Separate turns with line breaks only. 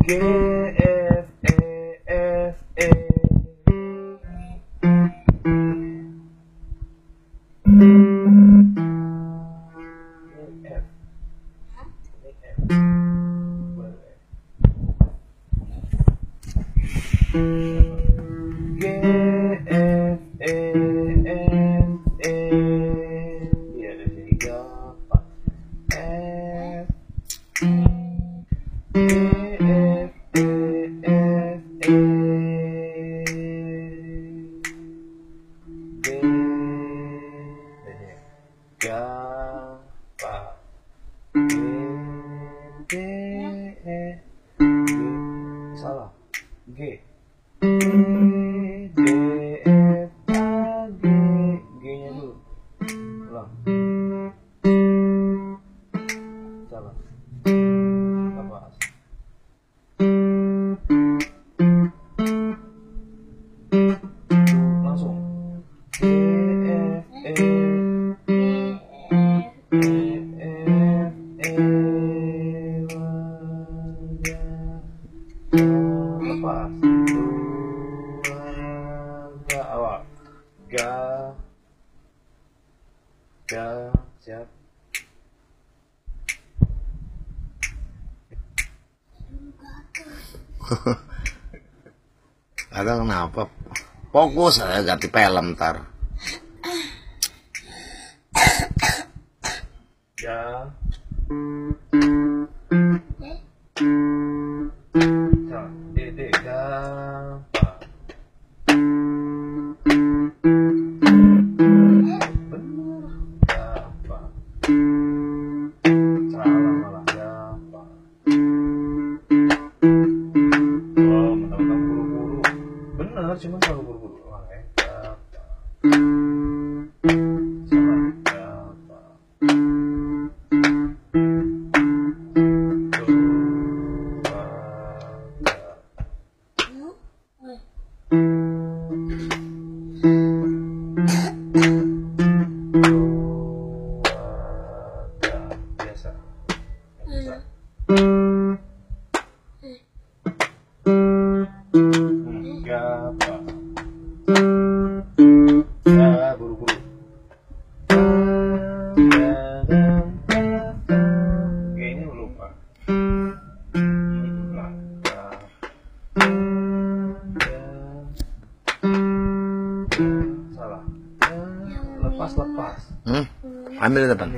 G F E F E G F E F E ya ada tiga empat F G F E F E D ga pa G D E G salah G D F A G G-nya dulu ulang salah apa langsung G F E lepas dua awal ga siap
Ada kenapa? Fokus saya ganti film ntar.
ga D ga pa bener ga pa salah malah ga pa oh mentang-mentang buru-buru bener cuman kalau